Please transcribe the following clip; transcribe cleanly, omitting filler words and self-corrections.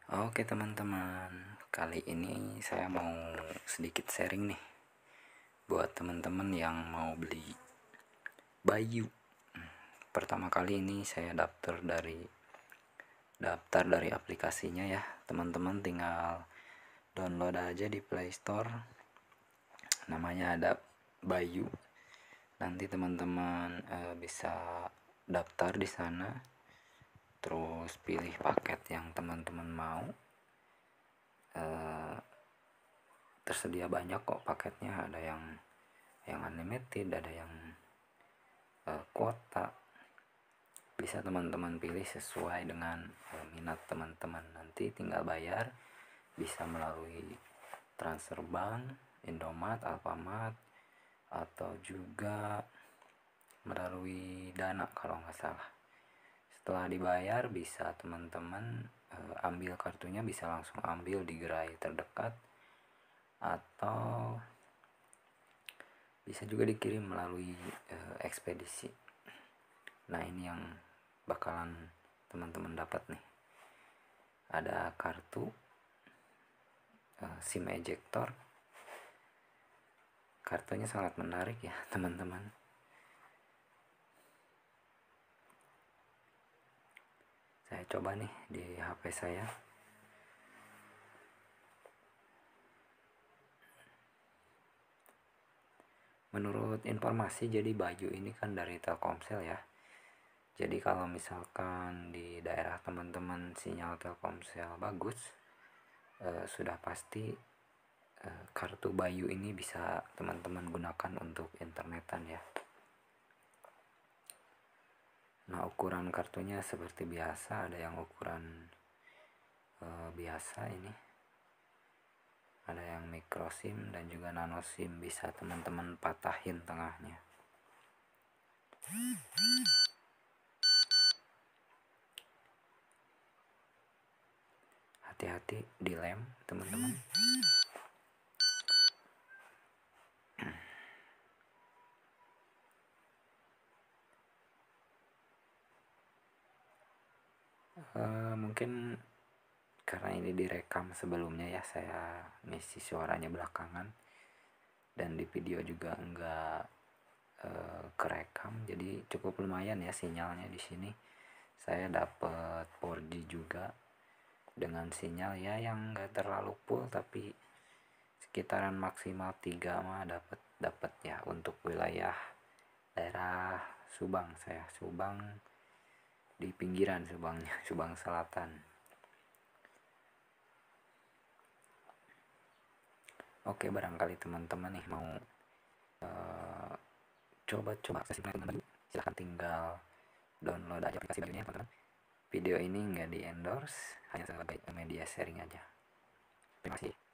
Oke teman-teman, kali ini saya mau sedikit sharing nih buat teman-teman yang mau beli baju. Pertama kali ini saya daftar dari aplikasinya ya. Teman-teman tinggal download aja di Play Store. Namanya ada Bayu. Nanti teman-teman bisa daftar di sana. Terus pilih paket yang teman-teman mau. Tersedia banyak kok paketnya, ada yang unlimited, ada yang kuota. Bisa teman-teman pilih sesuai dengan minat teman-teman. Nanti tinggal bayar, bisa melalui transfer bank, Indomart, Alfamart, atau juga melalui Dana kalau nggak salah. Setelah dibayar bisa teman-teman ambil kartunya, bisa langsung ambil di gerai terdekat, atau bisa juga dikirim melalui ekspedisi. Nah, ini yang bakalan teman-teman dapat nih. Ada kartu SIM ejector. Kartunya sangat menarik ya teman-teman. Saya coba nih di HP saya. Menurut informasi, jadi baju ini kan dari Telkomsel ya. Jadi kalau misalkan di daerah teman-teman sinyal Telkomsel bagus, sudah pasti kartu Bayu ini bisa teman-teman gunakan untuk internetan ya. Nah, ukuran kartunya seperti biasa, ada yang ukuran biasa ini, ada yang micro SIM dan juga nano SIM, bisa teman-teman patahin tengahnya. Hati-hati di lem teman-teman. Mungkin karena ini direkam sebelumnya ya, saya ngisi suaranya belakangan, dan di video juga enggak kerekam, jadi cukup lumayan ya sinyalnya di sini. Saya dapat 4G juga dengan sinyal ya yang enggak terlalu full, tapi sekitaran maksimal 3 mah dapat ya untuk wilayah daerah Subang. Saya Subang, di pinggiran Subangnya, Subang Selatan. Oke, barangkali teman-teman nih mau coba-coba silahkan tinggal download aja aplikasi Bayunya teman-teman. Video ini nggak di endorse, hanya sebagai media sharing aja. Terima kasih.